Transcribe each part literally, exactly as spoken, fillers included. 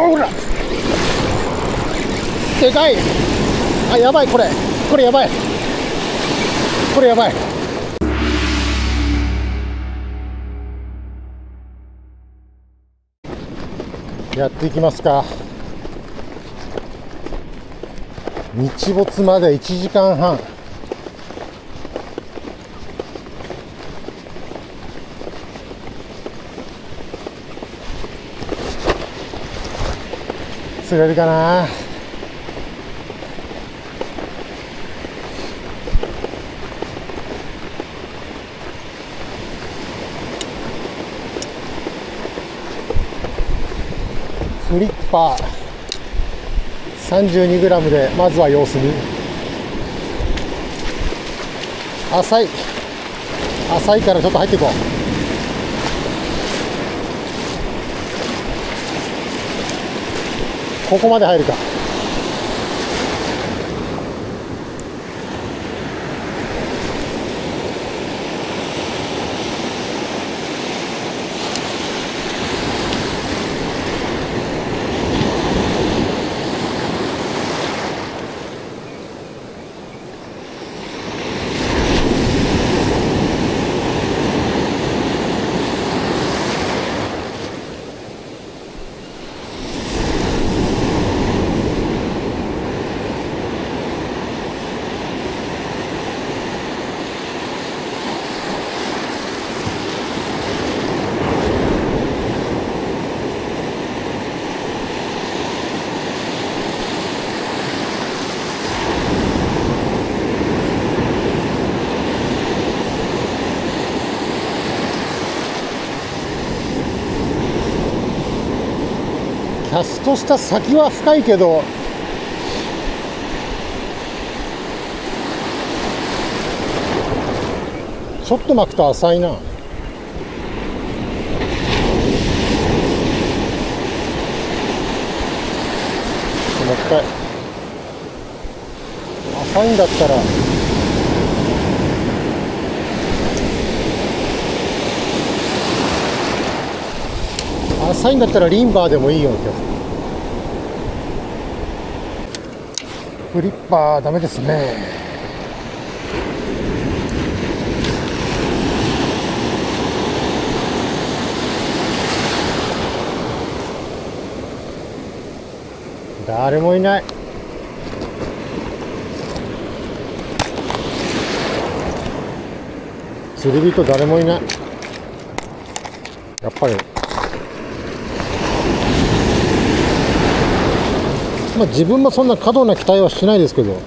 ほらでかい。あ、やばい、これこれやばい、これやばい。やっていきますか。日没までいちじかんはん。釣れるかな。フリッパー さんじゅうにグラム でまずは様子見。浅い浅いからちょっと入っていこう。ここまで入るか。キャストした先は深いけど、ちょっと巻くと浅いな。もう一回。浅いんだったら浅いんだったらリンバーでもいいような気がする。フリッパーダメですね。誰もいない。釣り人誰もいない。やっぱりまあ自分もそんな過度な期待はしないですけど、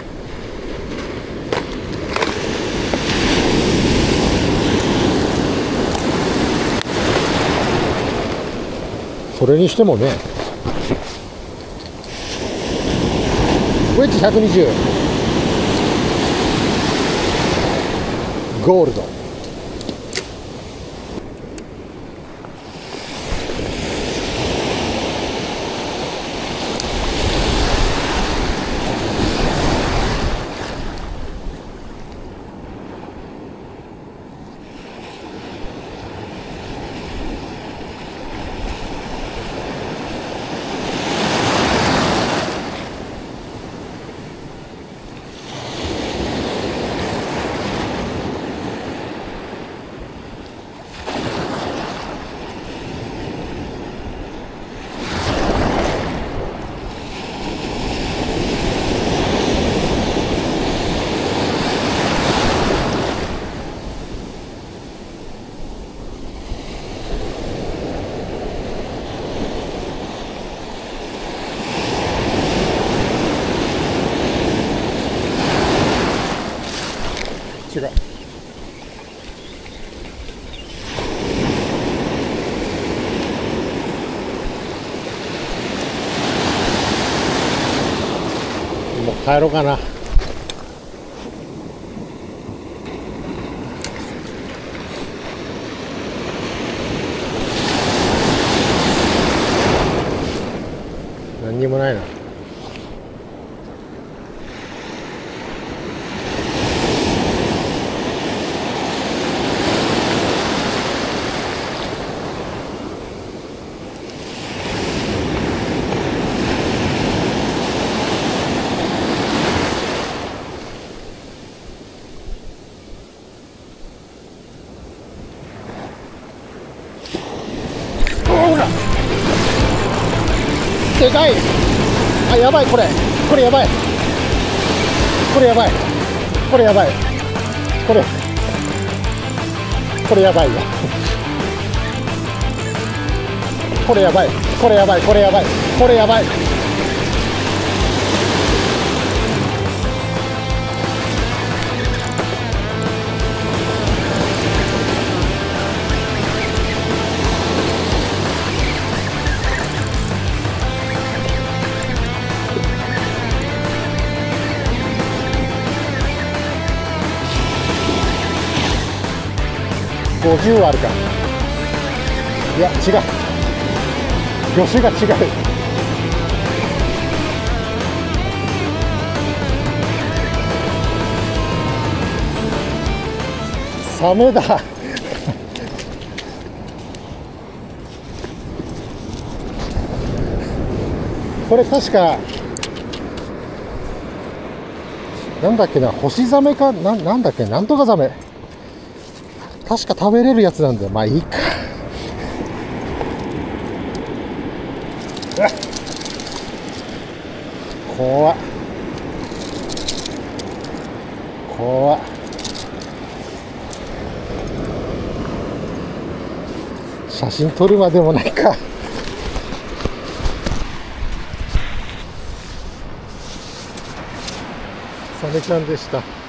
それにしてもね。ウェッジひゃくにじゅうゴールド。違う。もう帰ろうかな。何にもないな。 ほらでかい。あ、やばい、これこれやばい、これやばい、これやばい、これこれやばいよこれやばい、これやばい、これやばい、これやばい。ごじゅうあるか。いや違う、魚種が違う。サメだこれ確かなんだっけな、ホシザメかな、なんだっけ、なんとかザメ、確か食べれるやつなんだよ。まあいいか。怖っ怖っ。写真撮るまでもないか。サメちゃんでした。